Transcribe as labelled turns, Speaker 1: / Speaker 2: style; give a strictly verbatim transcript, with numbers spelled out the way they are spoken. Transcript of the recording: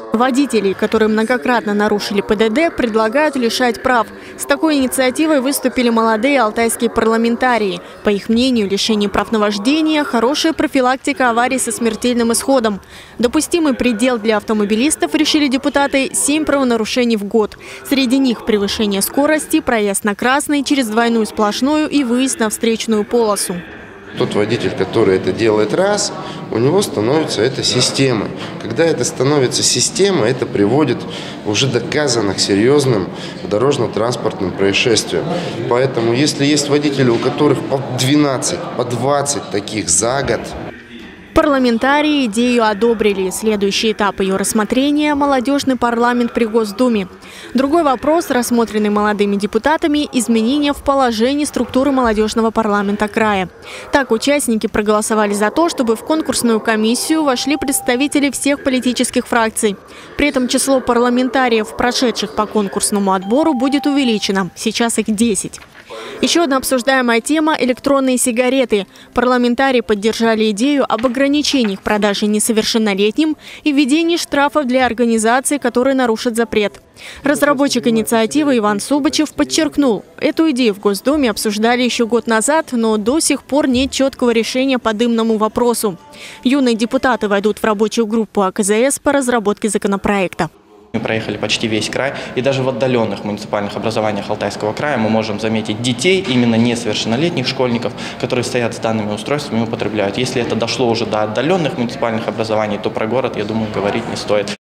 Speaker 1: Водителей, которые многократно нарушили ПДД, предлагают лишать прав. С такой инициативой выступили молодые алтайские парламентарии. По их мнению, лишение прав на вождение – хорошая профилактика аварий со смертельным исходом. Допустимый предел для автомобилистов, решили депутаты, семь правонарушений в год. Среди них превышение скорости, проезд на красный через двойную сплошную и выезд на встречную полосу.
Speaker 2: Тот водитель, который это делает раз, у него становится это системой. Когда это становится системой, это приводит уже доказанно к серьезным дорожно-транспортным происшествиям. Поэтому, если есть водители, у которых по двенадцать, по двадцать таких за год,
Speaker 1: парламентарии идею одобрили. Следующий этап ее рассмотрения – молодежный парламент при Госдуме. Другой вопрос, рассмотренный молодыми депутатами – изменения в положении структуры молодежного парламента края. Так, участники проголосовали за то, чтобы в конкурсную комиссию вошли представители всех политических фракций. При этом число парламентариев, прошедших по конкурсному отбору, будет увеличено. Сейчас их десять. Еще одна обсуждаемая тема – электронные сигареты. Парламентарии поддержали идею об ограничениях продажи несовершеннолетним и введении штрафов для организаций, которые нарушат запрет. Разработчик инициативы Иван Субачев подчеркнул, эту идею в Госдуме обсуждали еще год назад, но до сих пор нет четкого решения по дымному вопросу. Юные депутаты войдут в рабочую группу А К З С по разработке законопроекта.
Speaker 3: Мы проехали почти весь край, и даже в отдаленных муниципальных образованиях Алтайского края мы можем заметить детей, именно несовершеннолетних школьников, которые стоят с данными устройствами и употребляют. Если это дошло уже до отдаленных муниципальных образований, то про город, я думаю, говорить не стоит.